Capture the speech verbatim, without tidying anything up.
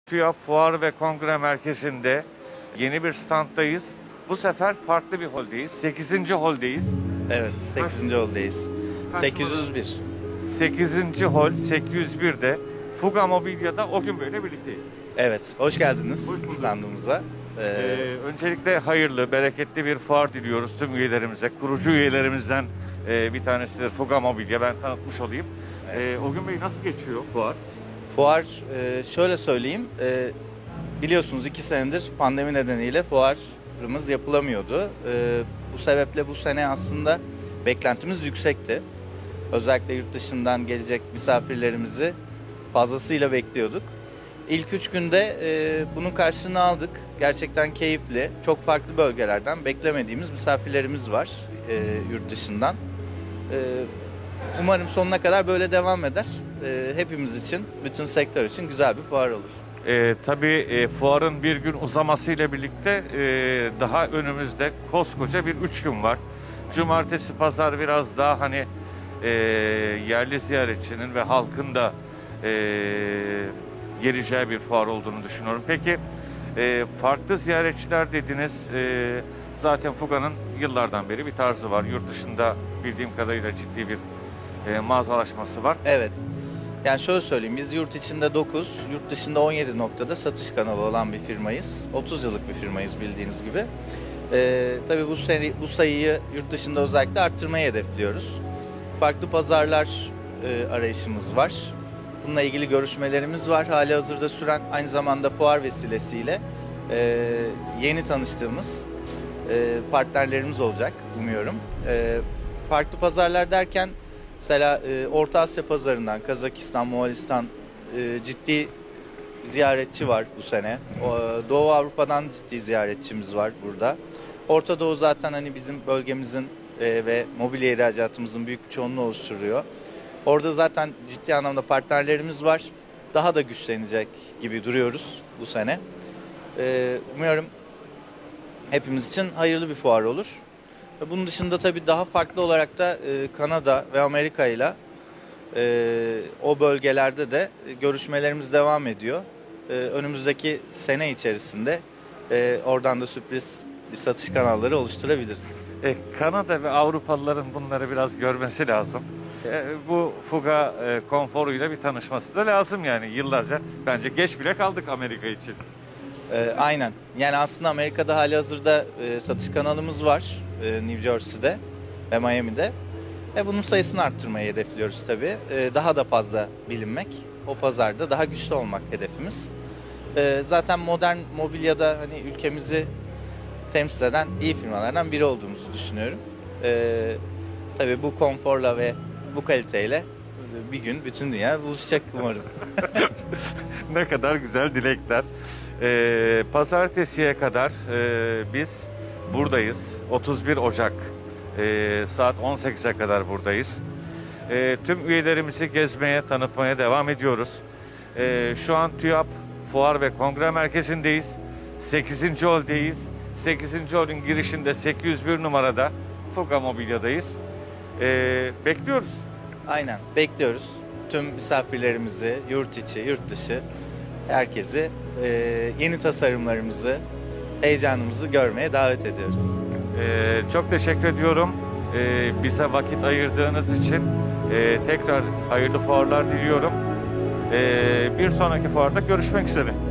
TÜYAP Fuar ve Kongre Merkezi'nde yeni bir standdayız. Bu sefer farklı bir holdeyiz. sekizinci holdeyiz. Evet, sekizinci holdayız. sekiz yüz bir. sekizinci hol sekiz yüz bir'de Fuga Mobilya'da o gün böyle birlikteyiz. Evet, hoş geldiniz Hoş bulduk. standımıza. Ee, Ee, öncelikle hayırlı, bereketli bir fuar diliyoruz tüm üyelerimize. Kurucu üyelerimizden e, bir tanesidir Fuga Mobilya. Ben tanıtmış olayım. Evet. Ee, o gün Bey nasıl geçiyor fuar? fuar, e, şöyle söyleyeyim, e, biliyorsunuz iki senedir pandemi nedeniyle fuarımız yapılamıyordu. E, bu sebeple bu sene aslında beklentimiz yüksekti. Özellikle yurt dışından gelecek misafirlerimizi fazlasıyla bekliyorduk. İlk üç günde e, bunun karşılığını aldık. Gerçekten keyifli. Çok farklı bölgelerden beklemediğimiz misafirlerimiz var e, yurt dışından. E, umarım sonuna kadar böyle devam eder. E, hepimiz için, bütün sektör için güzel bir fuar olur. Ee, tabii e, fuarın bir gün uzamasıyla birlikte e, daha önümüzde koskoca bir üç gün var. Cumartesi, pazar biraz daha hani e, yerli ziyaretçinin ve halkın da e, geleceği bir fuar olduğunu düşünüyorum. Peki e, farklı ziyaretçiler dediniz. E, zaten Fuga'nın yıllardan beri bir tarzı var. Yurt dışında bildiğim kadarıyla ciddi bir e, mağazalaşması var. Evet. Yani şöyle söyleyeyim, biz yurt içinde dokuz, yurt dışında on yedi noktada satış kanalı olan bir firmayız. otuz yıllık bir firmayız bildiğiniz gibi. Ee, tabii bu, sene, bu sayıyı yurt dışında özellikle arttırmayı hedefliyoruz. Farklı pazarlar e, arayışımız var. Bununla ilgili görüşmelerimiz var. Hali hazırda süren, aynı zamanda fuar vesilesiyle e, yeni tanıştığımız e, partnerlerimiz olacak umuyorum. E, farklı pazarlar derken mesela e, Orta Asya pazarından, Kazakistan, Moğolistan e, ciddi ziyaretçi var bu sene. O, Doğu Avrupa'dan ciddi ziyaretçimiz var burada. Orta Doğu zaten hani bizim bölgemizin e, ve mobilya ihracatımızın büyük bir çoğunluğunu oluşturuyor. Orada zaten ciddi anlamda partnerlerimiz var. Daha da güçlenecek gibi duruyoruz bu sene. E, umuyorum hepimiz için hayırlı bir fuar olur. Bunun dışında tabii daha farklı olarak da e, Kanada ve Amerika ile e, o bölgelerde de görüşmelerimiz devam ediyor. E, önümüzdeki sene içerisinde e, oradan da sürpriz bir satış kanalları oluşturabiliriz. E, Kanada ve Avrupalıların bunları biraz görmesi lazım. E, bu Fuga e, konforuyla bir tanışması da lazım yani yıllarca. Bence geç bile kaldık Amerika için. E, aynen. Yani aslında Amerika'da hali hazırda e, satış kanalımız var. E, New Jersey'de ve Miami'de. E, bunun sayısını arttırmayı hedefliyoruz tabii. E, daha da fazla bilinmek, o pazarda daha güçlü olmak hedefimiz. E, zaten modern mobilyada hani ülkemizi temsil eden iyi firmalardan biri olduğumuzu düşünüyorum. E, tabii bu konforla ve bu kaliteyle bir gün bütün dünya buluşacak umarım. Ne kadar güzel dilekler. E, pazartesiye kadar e, biz buradayız. otuz bir Ocak e, saat on sekize kadar buradayız. E, tüm üyelerimizi gezmeye, tanıtmaya devam ediyoruz. E, şu an TÜYAP Fuar ve Kongre Merkezi'ndeyiz. sekizinci holdeyiz. sekizinci holün girişinde sekiz yüz bir numarada Fuga Mobilya'dayız. E, bekliyoruz. Aynen, bekliyoruz. Tüm misafirlerimizi, yurt içi, yurt dışı, herkesi e, yeni tasarımlarımızı, heyecanımızı görmeye davet ediyoruz. Ee, çok teşekkür ediyorum. Ee, bize vakit ayırdığınız için ee, tekrar hayırlı fuarlar diliyorum. Ee, bir sonraki fuarda görüşmek üzere.